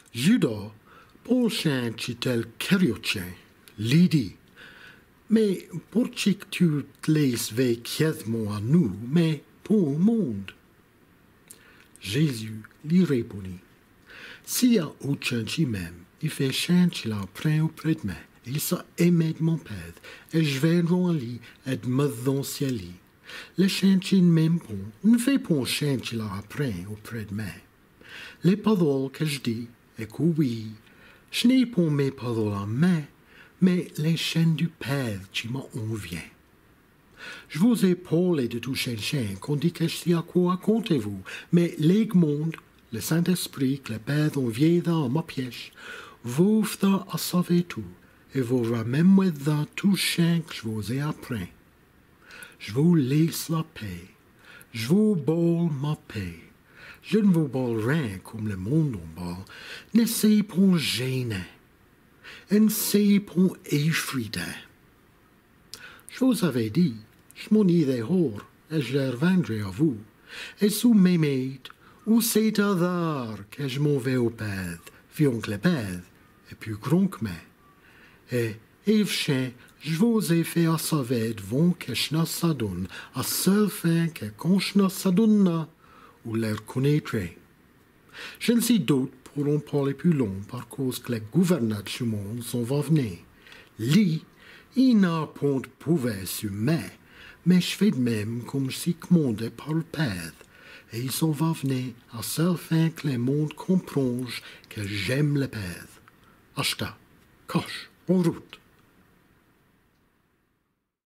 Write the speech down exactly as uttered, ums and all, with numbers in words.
Judas, pour chien chitel keriochen, lidi. Mais pour chic tu te laisses veillement à nous, mais pour le monde. Jésus lui répondit, si à aucun même, il fait chien qu'il apprend auprès de moi, il s'a aimé de mon père, et je vais en lui, et me dans ciel. Le chien qu'il m'aime pas, ne fait pas un chien qu'il apprend auprès de moi. Les paroles que je dis, et que oui, je n'ai pas mes paroles en main, mais les chaînes du Père qui m'en vient. Je vous ai parlé de tout chien chien qu'on dit que je sais à quoi racontez-vous, mais les mondes, le Saint-Esprit que le Père envie dans ma pièce, vous fera à sauver tout, et vous ramènerez dans tout chien que je vous ai appris. Je vous laisse la paix, je vous bâle ma paix. Je ne vous bâle rien comme le monde en bâle, n'essayez pas gêner. N'essayez pas effriter. Je vous avais dit, je m'en irai hors, et je les reviendrai à vous. Et sous mes maîtres, où c'est à l'heure que je m'en vais au Père, viens que le Père est plus grand que moi. Et, Yves chien, je vous ai fait à sauver devant que je ne se donne, à seule fin que quand je ne se donne, vous les reconnaîtrez. Je ne sais d'autres pour en parler plus long par cause que les gouverneurs du monde sont venus. Lui, il n'a point de pouvoir sur moi, mais je fais de même comme je suis commandé par le Père, et ils sont venus à seule fin que le monde comprenne que j'aime le Père. Achta, coche, en route.